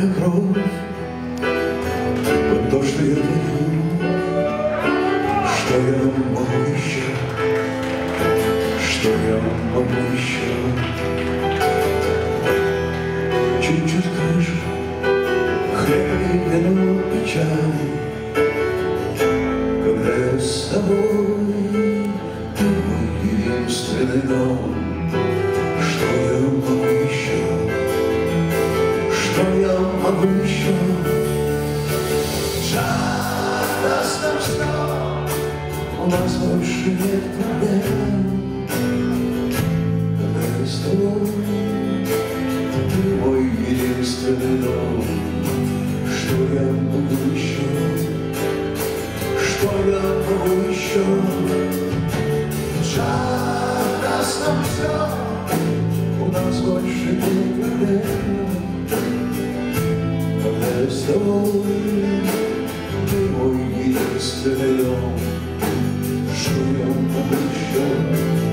моя кровь, вот то, что я творю, что я могу еще, что я могу еще. Чуть-чуть крыша, хлеб, вино и чай, когда я с тобой, ты мой единственный дом. Что я могу еще, что я могу еще? Жаль, нас нам что, у нас больше нет проблем. Когда я с тобой, ты мой единственный дом. Что я могу еще, что я могу еще? Жаль, нас нам все, у нас больше нет проблем. Когда я с тобой, ты мой единственный дом. Что я могу еще?